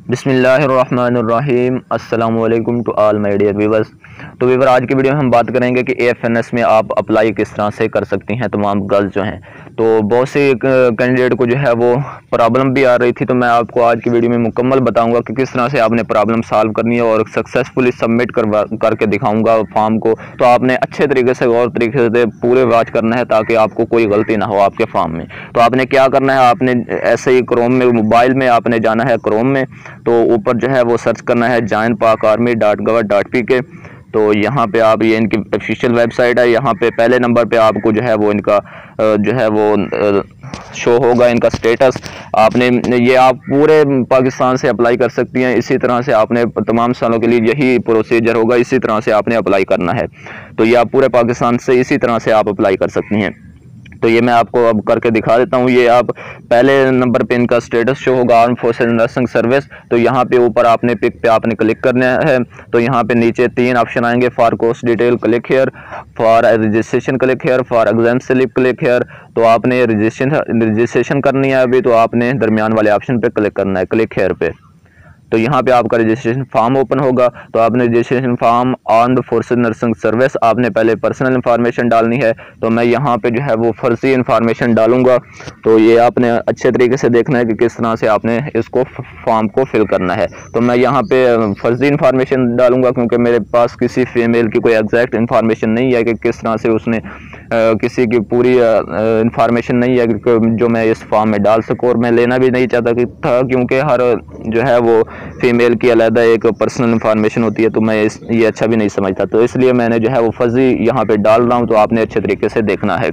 बिस्मिल्लाहिर्रहमानिर्रहीम अस्सलामु अलैकुम to all my dear viewers. तो व्यूवर, आज की वीडियो में हम बात करेंगे कि AFNS में आप अप्लाई किस तरह से कर सकती हैं तमाम गर्ल्स जो हैं। तो बहुत से कैंडिडेट को जो है वो प्रॉब्लम भी आ रही थी, तो मैं आपको आज की वीडियो में मुकम्मल बताऊंगा कि किस तरह से आपने प्रॉब्लम सॉल्व करनी है और सक्सेसफुली सबमिट करके दिखाऊंगा फॉर्म को। तो आपने अच्छे तरीके से और तरीके से पूरे वॉच करना है ताकि आपको कोई गलती ना हो आपके फॉर्म में। तो आपने क्या करना है, आपने ऐसे ही क्रोम में, मोबाइल में आपने जाना है क्रोम में, तो ऊपर जो है वो सर्च करना है joinpakarmy.gov.pk। तो यहाँ पे आप, ये इनकी ऑफिशियल वेबसाइट है, यहाँ पे पहले नंबर पे आपको जो है वो इनका जो है वो शो होगा इनका स्टेटस। आपने ये आप पूरे पाकिस्तान से अप्लाई कर सकती हैं। इसी तरह से आपने तमाम सालों के लिए यही प्रोसीजर होगा, इसी तरह से आपने अप्लाई करना है। तो ये आप पूरे पाकिस्तान से इसी तरह से आप अप्लाई कर सकती हैं। तो ये मैं आपको अब करके दिखा देता हूँ। ये आप पहले नंबर पे इनका स्टेटस शो होगा, आर्म फोर्सेस नर्सिंग सर्विस। तो यहाँ पे ऊपर आपने पिक पे आपने क्लिक करना है। तो यहाँ पे नीचे 3 ऑप्शन आएंगे, for course detail click here, for registration click here, for exam slip click here. तो आपने रजिस्ट्रेशन करनी है अभी, तो आपने दरमियान वाले ऑप्शन पे क्लिक करना है, क्लिक हेयर पे। तो यहाँ पे आपका रजिस्ट्रेशन फॉर्म ओपन होगा। तो आपने registration form armed forces nursing service, आपने पहले पर्सनल इंफॉर्मेशन डालनी है। तो मैं यहाँ पे जो है वो फर्जी इंफॉर्मेशन डालूंगा। तो ये आपने अच्छे तरीके से देखना है कि किस तरह से आपने इसको फॉर्म को फिल करना है। तो मैं यहाँ पे फर्जी इंफॉर्मेशन डालूंगा क्योंकि मेरे पास किसी फीमेल की कोई एग्जैक्ट इंफॉर्मेशन नहीं है कि किस तरह से उसने किसी की पूरी इंफॉर्मेशन नहीं है कि जो मैं इस फॉर्म में डाल सकूँ, और मैं लेना भी नहीं चाहता था क्योंकि हर जो है वो फीमेल की अलग एक पर्सनल इंफॉर्मेशन होती है। तो मैं ये अच्छा भी नहीं समझता, तो इसलिए मैंने जो है वो फर्जी यहाँ पे डाल रहा हूँ। तो आपने अच्छे तरीके से देखना है।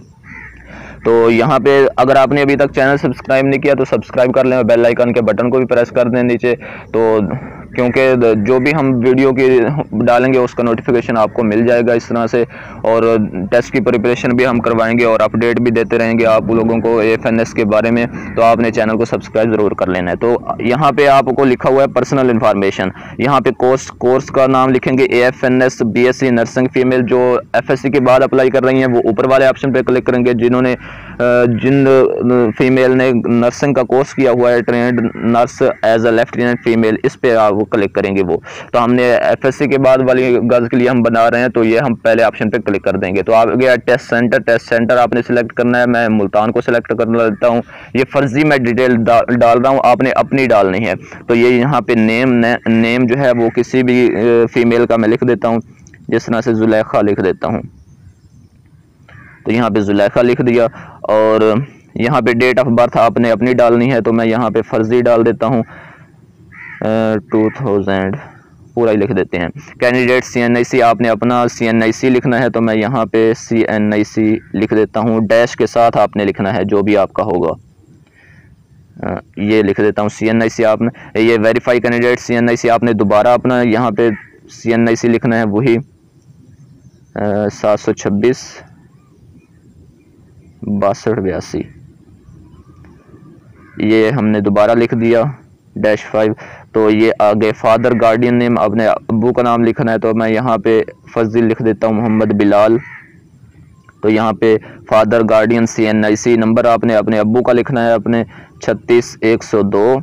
तो यहाँ पे अगर आपने अभी तक चैनल सब्सक्राइब नहीं किया तो सब्सक्राइब कर लें और बेल आइकन के बटन को भी प्रेस कर दें नीचे। तो क्योंकि जो भी हम वीडियो की डालेंगे उसका नोटिफिकेशन आपको मिल जाएगा इस तरह से। और टेस्ट की प्रिपरेशन भी हम करवाएंगे और अपडेट भी देते रहेंगे आप लोगों को AFNS के बारे में। तो आपने चैनल को सब्सक्राइब ज़रूर कर लेना है। तो यहाँ पे आपको लिखा हुआ है पर्सनल इन्फॉर्मेशन। यहाँ पे कोर्स का नाम लिखेंगे AFNS BSc नर्सिंग फीमेल। जो FSC के बाद अप्लाई कर रही हैं वो ऊपर वाले ऑप्शन पे क्लिक करेंगे। जिन फीमेल ने नर्सिंग का कोर्स किया हुआ है, trained nurse as a lieutenant female, इस पे आप क्लिक करेंगे वो। तो हमने FSC के बाद वाली गर्ल्स के लिए हम बना रहे हैं, तो ये हम पहले ऑप्शन पे क्लिक कर देंगे। तो आ गया टेस्ट सेंटर आपने सिलेक्ट करना है। मैं मुल्तान को सिलेक्ट कर लेता हूँ। ये फर्जी मैं डिटेल डाल रहा हूँ, आपने अपनी डालनी है। तो ये यहाँ पे नेम जो है वो किसी भी फीमेल का मैं लिख देता हूँ, जिस तरह से जुलेखा लिख देता हूँ। तो यहाँ पे जुलेखा लिख दिया। और यहाँ पे डेट ऑफ बर्थ आपने अपनी डालनी है। तो मैं यहाँ पे फर्जी डाल देता हूँ 2000 पूरा ही लिख देते हैं। कैंडिडेट CNIC आपने अपना CNIC लिखना है। तो मैं यहाँ पे CNIC लिख देता हूँ, डैश के साथ आपने लिखना है जो भी आपका होगा। ये लिख देता हूँ CNIC आपने। ये वेरीफाई कैंडिडेट CNIC आपने दोबारा अपना यहाँ पे CNIC लिखना है, वही 726 6282। ये हमने दोबारा लिख दिया -5। तो ये आगे फादर गार्डियन नेम अपने अब्बू का नाम लिखना है। तो मैं यहाँ पे फर्जी लिख देता हूँ मोहम्मद बिलाल। तो यहाँ पे फादर गार्डियन CNIC नंबर आपने अपने अब्बू का लिखना है, अपने 36102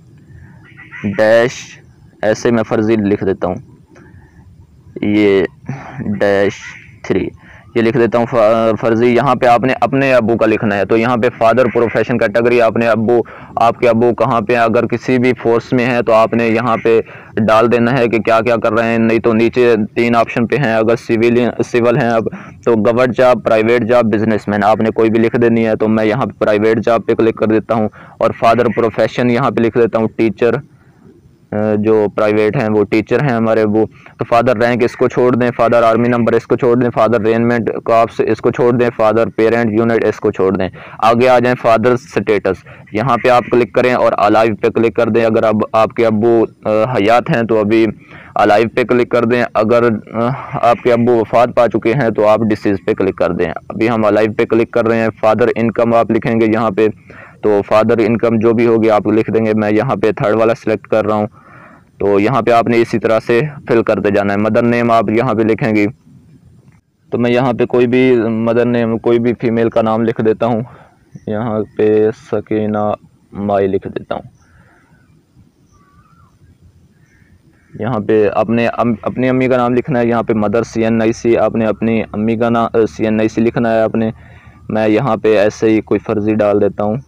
डैश, ऐसे मैं फर्जी लिख देता हूँ, ये -3 ये लिख देता हूँ फर्जी। यहाँ पे आपने अपने अब्बू का लिखना है। तो यहाँ पे फादर प्रोफेशन कैटेगरी आपने अब्बू, आपके अब्बू कहाँ पे हैं, अगर किसी भी फोर्स में हैं तो आपने यहाँ पे डाल देना है कि क्या क्या कर रहे हैं। नहीं तो नीचे 3 ऑप्शन पे हैं, अगर सिविल हैं अब तो government job, private job, businessman, आपने कोई भी लिख देनी है। तो मैं यहाँ पे प्राइवेट जॉब पे क्लिक कर देता हूँ। और फादर प्रोफेशन यहाँ पे लिख देता हूँ टीचर, जो प्राइवेट हैं वो टीचर हैं हमारे वो। तो फादर रैंक इसको छोड़ दें, फादर आर्मी नंबर इसको छोड़ दें, फादर रेनमेंट कॉप्स इसको छोड़ दें, फादर पेरेंट यूनिट इसको छोड़ दें। आगे आ जाएं फादर स्टेटस, यहाँ पे आप क्लिक करें और अलाइव पे क्लिक कर दें। अगर अब आपके अब्बू हयात हैं तो अभी अलाइव पे क्लिक कर दें। अगर आपके अब्बू वफात पा चुके हैं तो आप डिसीज पे क्लिक कर दें। अभी हम अलाइव पे क्लिक कर रहे हैं। फादर इनकम आप लिखेंगे यहाँ पे। तो फादर इनकम जो भी होगी आप लिख देंगे। मैं यहाँ पे थर्ड वाला सिलेक्ट कर रहा हूँ। तो यहाँ पे आपने इसी तरह से फिल करते जाना है। मदर नेम आप यहाँ पे लिखेंगे। तो मैं यहाँ पे कोई भी मदर नेम, कोई भी फीमेल का नाम लिख देता हूँ। यहाँ पे सकीना माई लिख देता हूँ। यहाँ पे अपनी अम्मी का नाम लिखना है। यहाँ पे मदर CNIC, आपने अपनी अम्मी का नाम CNIC लिखना है आपने। मैं यहाँ पे ऐसे ही कोई फर्जी डाल देता हूँ,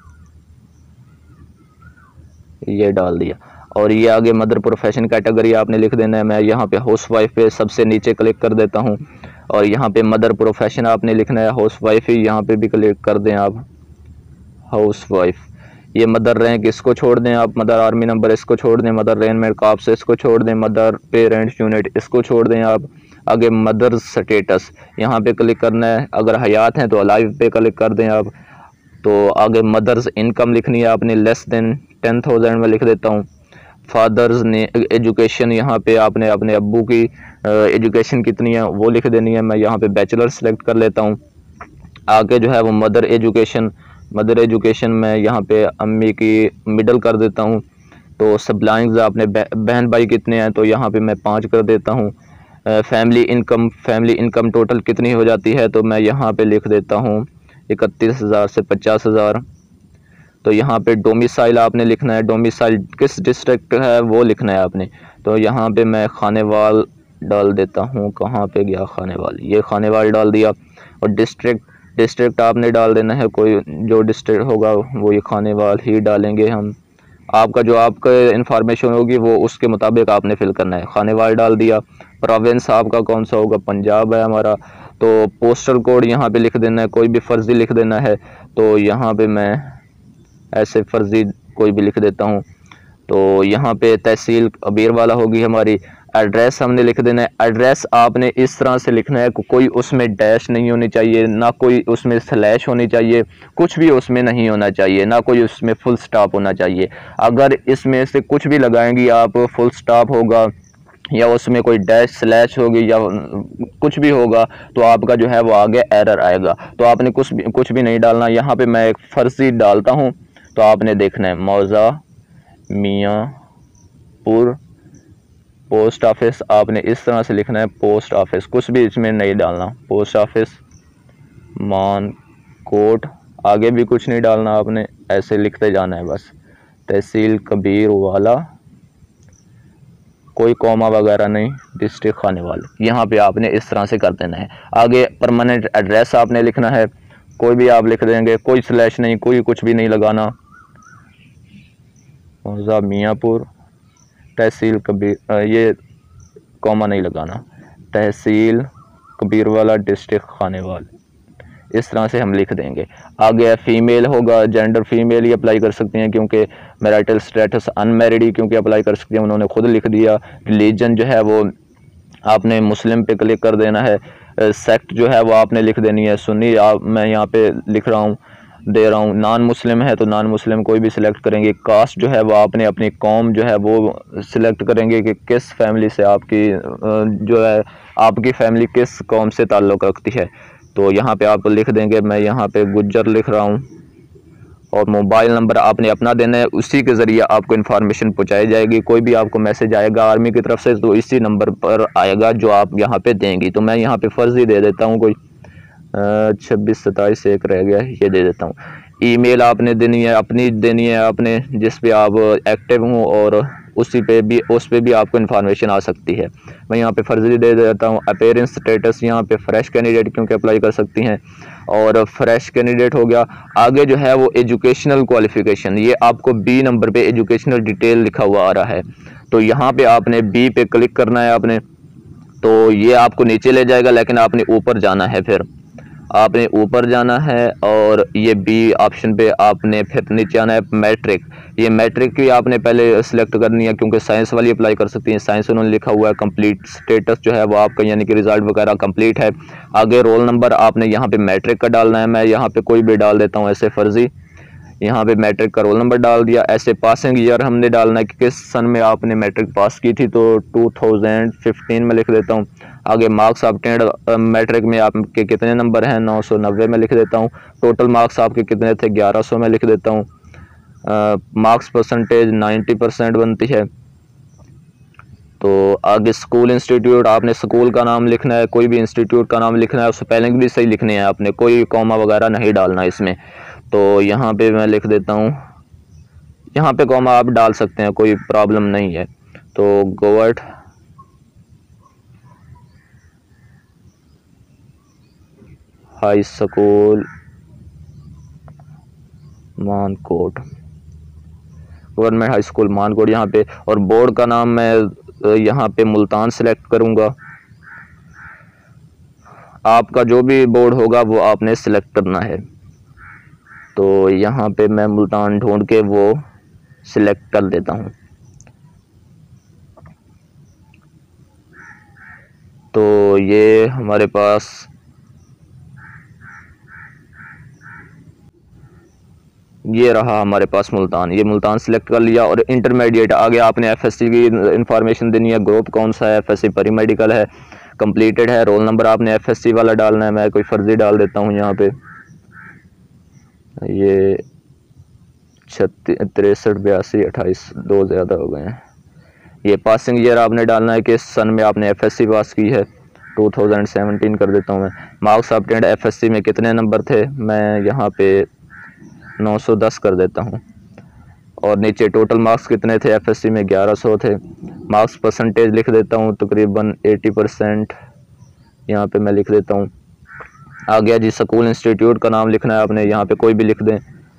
ये डाल दिया। और ये आगे मदर प्रोफेशन कैटेगरी आपने लिख देना है। मैं यहाँ पे हाउसवाइफ पे सबसे नीचे क्लिक कर देता हूँ और यहाँ पे मदर प्रोफेशन आपने लिखना है हाउसवाइफ ही, यहाँ पे भी क्लिक कर दें आप हाउसवाइफ। ये मदर रैंक इसको छोड़ दें आप, मदर आर्मी नंबर इसको छोड़ दें, मदर रेनमेंट काप्स इसको छोड़ दें, मदर पेरेंट्स यूनिट इसको छोड़ दें आप। आगे मदर स्टेटस यहाँ पे क्लिक करना है, अगर हयात हैं तो अलाइव पे क्लिक कर दें आप। तो आगे मदर्स इनकम लिखनी है आपने, लेस देन 10,000 में लिख देता हूँ। फादर्स ने एजुकेशन, यहाँ पे आपने अपने अब्बू की एजुकेशन कितनी है वो लिख देनी है। मैं यहाँ पे बैचलर सेलेक्ट कर लेता हूँ। आगे जो है वो मदर एजुकेशन मैं यहाँ पे अम्मी की मिडल कर देता हूँ। तो सब्लाइंग्स आपने बहन भाई कितने हैं तो यहाँ पे मैं 5 कर देता हूँ। फैमिली इनकम टोटल कितनी हो जाती है तो मैं यहाँ पे लिख देता हूँ 31,000 से 50,000। तो यहाँ पे डोमिसाइल आपने लिखना है, डोमिसाइल किस डिस्ट्रिक्ट है वो लिखना है आपने। तो यहाँ पे मैं खानेवाल डाल देता हूँ, कहाँ पे गया खानेवाल, ये खानेवाल डाल दिया। और डिस्ट्रिक्ट आपने डाल देना है, कोई जो डिस्ट्रिक्ट होगा वो ये खानेवाल ही डालेंगे हम। आपका इंफॉर्मेशन होगी वो उसके मुताबिक आपने फिल करना है। खानेवाल डाल दिया। प्रोविंस आपका कौन सा होगा, पंजाब है हमारा। तो पोस्टल कोड यहाँ पे लिख देना है, कोई भी फर्जी लिख देना है। तो यहाँ पे मैं ऐसे फर्जी कोई भी लिख देता हूँ। तो यहाँ पे तहसील कबीरवाला होगी हमारी। एड्रेस हमने लिख देना है। एड्रेस आपने इस तरह से लिखना है, कोई उसमें डैश नहीं होनी चाहिए, ना कोई उसमें स्लैश होनी चाहिए, कुछ भी उसमें नहीं होना चाहिए, ना कोई उसमें फुल स्टॉप होना चाहिए। अगर इसमें से कुछ भी लगाएंगी आप, फुल स्टॉप होगा या उसमें कोई डैश स्लैश होगी या कुछ भी होगा तो आपका जो है वो आगे एरर आएगा। तो आपने कुछ भी नहीं डालना। यहाँ पे मैं एक फर्जी डालता हूँ तो आपने देखना है मौजा मियाँपुर पोस्ट ऑफिस, आपने इस तरह से लिखना है पोस्ट ऑफिस, कुछ भी इसमें नहीं डालना। पोस्ट ऑफिस मानकोट, आगे भी कुछ नहीं डालना आपने, ऐसे लिखते जाना है बस। तहसील कबीरवाला, कोई कॉमा वगैरह नहीं, डिस्ट्रिक्ट खानेवाल, यहाँ पे आपने इस तरह से कर देना है। आगे परमानेंट एड्रेस आपने लिखना है, कोई भी आप लिख देंगे, कोई स्लैश नहीं, कोई कुछ भी नहीं लगाना। मौजा मियाँपुर तहसील कबीर, ये कॉमा नहीं लगाना, तहसील कबीरवाला डिस्ट्रिक्ट खानेवाल, इस तरह से हम लिख देंगे। आगे फीमेल होगा, जेंडर फीमेल ही अप्लाई कर सकते हैं क्योंकि मैरिटल स्टेटस अनमैरिड ही क्योंकि अप्लाई कर सकते हैं, उन्होंने खुद लिख दिया। रिलीजन जो है वो आपने मुस्लिम पे क्लिक कर देना है। सेक्ट जो है वो आपने लिख देनी है सुन्नी, मैं यहाँ पे लिख रहा हूँ दे रहा हूँ। नॉन मुस्लिम है तो नॉन मुस्लिम कोई भी सिलेक्ट करेंगे। कास्ट जो है वो आपने अपनी कौम जो है वो सिलेक्ट करेंगे कि किस फैमिली से आपकी जो है आपकी फैमिली किस कौम से ताल्लुक़ रखती है। तो यहाँ पे आप लिख देंगे, मैं यहाँ पे गुज्जर लिख रहा हूँ। और मोबाइल नंबर आपने अपना देना है, उसी के ज़रिए आपको इन्फॉर्मेशन पहुँचाई जाएगी। कोई भी आपको मैसेज आएगा आर्मी की तरफ से तो इसी नंबर पर आएगा जो आप यहाँ पे देंगी। तो मैं यहाँ पे फर्जी दे देता हूँ, कोई 2627 एक रह गया, ये दे देता हूँ। ईमेल आपने देनी है, अपनी देनी है आपने जिस पे आप एक्टिव हों और उस पे भी आपको इन्फॉर्मेशन आ सकती है। मैं यहाँ पे फर्जी दे देता हूँ। अपेयरेंस स्टेटस यहाँ पे फ्रेश कैंडिडेट क्योंकि अप्लाई कर सकती हैं और फ्रेश कैंडिडेट हो गया। आगे जो है वो एजुकेशनल क्वालिफिकेशन, ये आपको बी नंबर पे एजुकेशनल डिटेल लिखा हुआ आ रहा है। तो यहाँ पे आपने बी पे क्लिक करना है आपने, तो ये आपको नीचे ले जाएगा लेकिन आपने ऊपर जाना है, फिर आपने ऊपर जाना है और ये बी ऑप्शन पे आपने फिर नीचे आना है। मैट्रिक, ये मैट्रिक की आपने पहले सिलेक्ट करनी है क्योंकि साइंस वाली अप्लाई कर सकती हैं। साइंस उन्होंने लिखा हुआ है। कंप्लीट स्टेटस जो है वो आपका यानी कि रिजल्ट वगैरह कंप्लीट है। आगे रोल नंबर आपने यहाँ पे मैट्रिक का डालना है, मैं यहाँ पे कोई भी डाल देता हूँ ऐसे फर्जी, यहाँ पे मैट्रिक का रोल नंबर डाल दिया। ऐसे पासिंग ईयर हमने डालना है कि किस सन में आपने मैट्रिक पास की थी, तो 2015 में लिख देता हूँ। आगे मार्क्स ऑब्टेन्ड मैट्रिक में आपके कितने नंबर हैं, 990 में लिख देता हूँ। टोटल मार्क्स आपके कितने थे, 1100 में लिख देता हूँ। मार्क्स परसेंटेज 90% बनती है। तो आगे स्कूल इंस्टीट्यूट, आपने स्कूल का नाम लिखना है, कोई भी इंस्टीट्यूट का नाम लिखना है, स्पेलिंग भी सही लिखनी है आपने, कोई कॉमा वगैरह नहीं डालना इसमें। तो यहाँ पे मैं लिख देता हूँ, यहाँ पे कॉमा आप डाल सकते हैं, कोई प्रॉब्लम नहीं है। तो govt high school Mankot, government high school Mankot यहाँ पे। और बोर्ड का नाम मैं यहाँ पे मुल्तान सेलेक्ट करूँगा। आपका जो भी बोर्ड होगा वो आपने सेलेक्ट करना है। तो यहाँ पे मैं मुल्तान ढूंढ के वो सिलेक्ट कर देता हूँ। तो ये हमारे पास ये रहा हमारे पास मुल्तान, ये मुल्तान सिलेक्ट कर लिया। और इंटरमीडिएट आगे आपने एफएससी की इंफॉर्मेशन देनी है, ग्रुप कौन सा है, एफएससी परी मेडिकल है, कंप्लीटेड है, रोल नंबर आपने एफएससी वाला डालना है। मैं कोई फर्जी डाल देता हूँ यहाँ पे, ये 63 82 28 2 ज़्यादा हो गए हैं। ये पासिंग ईयर आपने डालना है कि सन में आपने एफएससी पास की है, 2017 कर देता हूँ मैं। मार्क्स ऑब्टेन्ड एफएससी में कितने नंबर थे, मैं यहाँ पे 910 कर देता हूँ। और नीचे टोटल मार्क्स कितने थे एफएससी में, 1100 थे। मार्क्स परसेंटेज लिख देता हूँ, तकरीबन 80% यहाँ पे मैं लिख देता हूँ। आ गया जी, स्कूल इंस्टीट्यूट का नाम लिखना है आपने, यहाँ पे कोई भी लिख दें।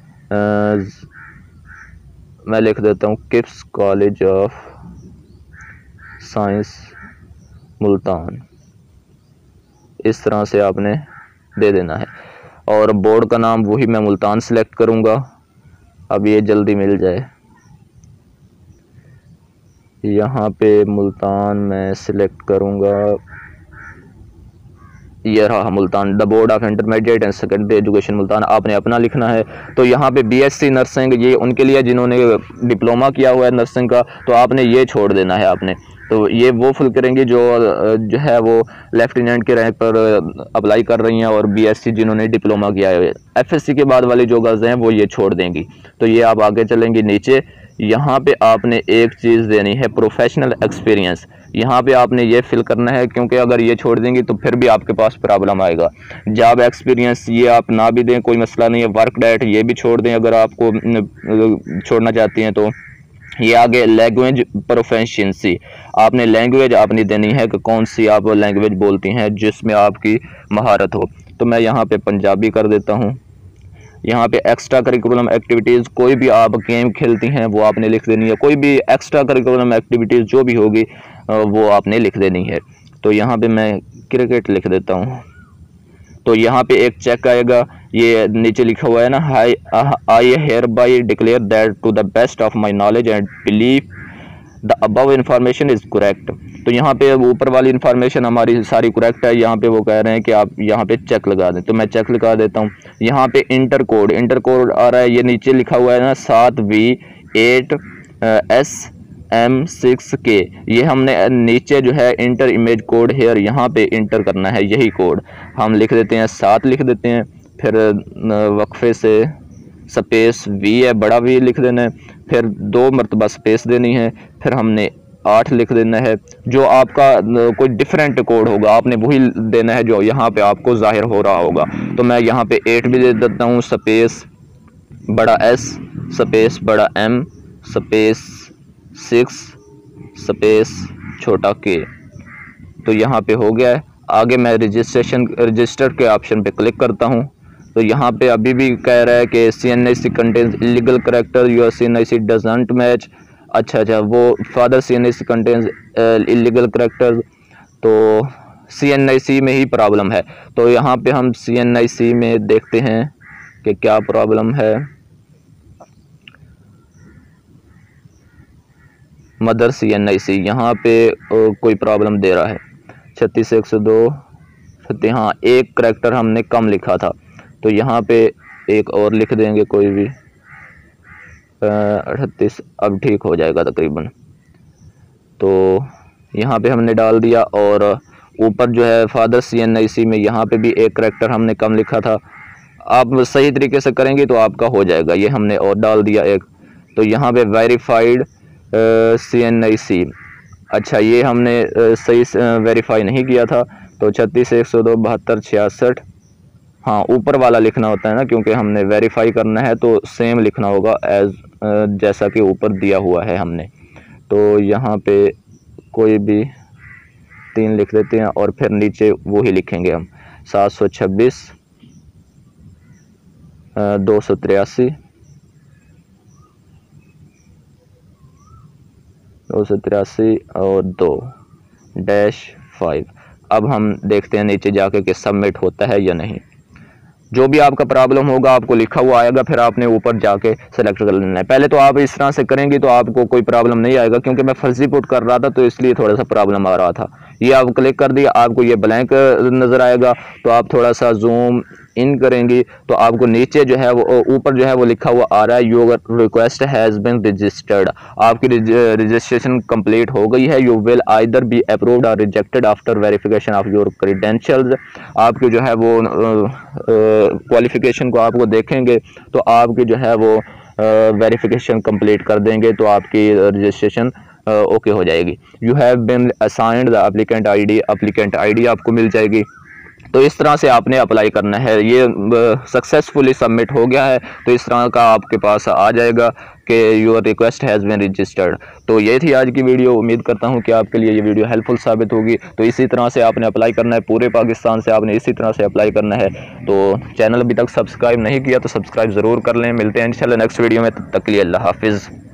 मैं लिख देता हूँ KIPS college of science Multan, इस तरह से आपने दे देना है। और बोर्ड का नाम वही मैं मुल्तान सेलेक्ट करूँगा। अब ये जल्दी मिल जाए, यहाँ पे मुल्तान मैं सिलेक्ट करूँगा, ये रहा Multan, the board of intermediate and secondary education Multan, आपने अपना लिखना है। तो यहाँ पे बीएससी नर्सिंग ये उनके लिए जिन्होंने डिप्लोमा किया हुआ है नर्सिंग का, तो आपने ये छोड़ देना है आपने। तो ये वो फुल करेंगे जो है वो लेफ्टिनेंट के रैंक पर अप्लाई कर रही हैं, और बीएससी जिन्होंने डिप्लोमा किया है। एफएससी के बाद वाली जो गर्ल्स हैं वो ये छोड़ देंगी। तो ये आप आगे चलेंगे नीचे, यहाँ पे आपने एक चीज़ देनी है, प्रोफेशनल एक्सपीरियंस। यहाँ पे आपने ये फिल करना है, क्योंकि अगर ये छोड़ देंगी तो फिर भी आपके पास प्रॉब्लम आएगा। जॉब एक्सपीरियंस ये आप ना भी दें, कोई मसला नहीं है। वर्क डाइट ये भी छोड़ दें अगर आपको छोड़ना चाहती हैं तो। ये आगे लैंग्वेज प्रोफिशिएंसी, आपने लैंग्वेज आपने देनी है कि कौन सी आप लैंग्वेज बोलती हैं जिसमें आपकी महारत हो। तो मैं यहाँ पे पंजाबी कर देता हूँ। यहाँ पे एक्स्ट्रा करिकुलम एक्टिविटीज़, कोई भी आप गेम खेलती हैं वो आपने लिख देनी है, कोई भी एक्स्ट्रा करिकुलम एक्टिविटीज़ जो भी होगी वो आपने लिख देनी है। तो यहाँ पे मैं क्रिकेट लिख देता हूँ। तो यहाँ पे एक चेक आएगा, ये नीचे लिखा हुआ है ना, I hereby declare that to the best of my knowledge and believe the above information is correct. तो यहाँ पे ऊपर वाली इंफॉर्मेशन हमारी सारी करेक्ट है। यहाँ पे वो कह रहे हैं कि आप यहाँ पे चेक लगा दें, तो मैं चेक लगा देता हूँ। यहाँ पे इंटर कोड आ रहा है, ये नीचे लिखा हुआ है ना 7V8SM6K, ये हमने नीचे जो है इंटर इमेज कोड हेयर यहाँ पे इंटर करना है, यही कोड हम लिख देते हैं, 7 लिख देते हैं, फिर वक्फे से स्पेस V है, बड़ा V लिख देना है, फिर 2 मरतबा स्पेस देनी है, फिर हमने 8 लिख देना है। जो आपका कोई डिफरेंट कोड होगा आपने वही देना है जो यहाँ पे आपको जाहिर हो रहा होगा। तो मैं यहाँ पे 8 भी दे देता हूँ, स्पेस बड़ा S स्पेस बड़ा M स्पेस 6 स्पेस छोटा K। तो यहाँ पे हो गया है। आगे मैं रजिस्टर के ऑप्शन पे क्लिक करता हूँ। तो यहाँ पे अभी भी कह रहा है कि CNIC contains illegal character, your CNIC doesn't match. अच्छा, वो father CNIC contains illegal character, तो CNIC में ही प्रॉब्लम है। तो यहाँ पे हम CNIC में देखते हैं कि क्या प्रॉब्लम है। मदर CNIC यहाँ पे कोई प्रॉब्लम दे रहा है, 36 102। हाँ, एक करेक्टर हमने कम लिखा था, तो यहाँ पे एक और लिख देंगे कोई भी, 38, अब ठीक हो जाएगा तकरीबन। तो यहाँ पे हमने डाल दिया, और ऊपर जो है फादर CNIC में यहाँ पे भी एक करेक्टर हमने कम लिखा था। आप सही तरीके से करेंगे तो आपका हो जाएगा, ये हमने और डाल दिया एक। तो यहाँ पे वेरीफाइड CNIC, अच्छा ये हमने सही वेरीफाई नहीं किया था, तो 36 102 72 66, हाँ ऊपर वाला लिखना होता है ना, क्योंकि हमने वेरीफाई करना है तो सेम लिखना होगा एज जैसा कि ऊपर दिया हुआ है हमने। तो यहाँ पे कोई भी 3 लिख देते हैं और फिर नीचे वो ही लिखेंगे हम 726 283 और 2-5। अब हम देखते हैं नीचे जाके कि सबमिट होता है या नहीं। जो भी आपका प्रॉब्लम होगा आपको लिखा हुआ आएगा, फिर आपने ऊपर जाके सेलेक्ट कर लेना है। पहले तो आप इस तरह से करेंगे तो आपको कोई प्रॉब्लम नहीं आएगा, क्योंकि मैं फर्जी पुट कर रहा था तो इसलिए थोड़ा सा प्रॉब्लम आ रहा था। ये आप क्लिक कर दिया, आपको ये ब्लैंक नज़र आएगा, तो आप थोड़ा सा जूम इन करेंगे तो आपको नीचे जो है वो ऊपर जो है वो लिखा हुआ आ रहा है, your request has been registered. आपकी रजिस्ट्रेशन कंप्लीट हो गई है। You will either be approved और rejected after verification of your credentials. आपके जो है वो क्वालिफिकेशन को आपको देखेंगे तो आपकी जो है वो वेरिफिकेशन कंप्लीट कर देंगे तो आपकी रजिस्ट्रेशन ओके हो जाएगी। You have been assigned the applicant ID आपको मिल जाएगी। तो इस तरह से आपने अप्लाई करना है। ये सक्सेसफुली सबमिट हो गया है, तो इस तरह का आपके पास आ जाएगा कि your request has been registered. तो ये थी आज की वीडियो। उम्मीद करता हूँ कि आपके लिए ये वीडियो हेल्पफुल साबित होगी। तो इसी तरह से आपने अप्लाई करना है, पूरे पाकिस्तान से आपने इसी तरह से अप्लाई करना है। तो चैनल अभी तक सब्सक्राइब नहीं किया तो सब्सक्राइब ज़रूर कर लें। मिलते हैं इंशाल्लाह नेक्स्ट वीडियो में, तब तक के लिए अल्लाह हाफिज़।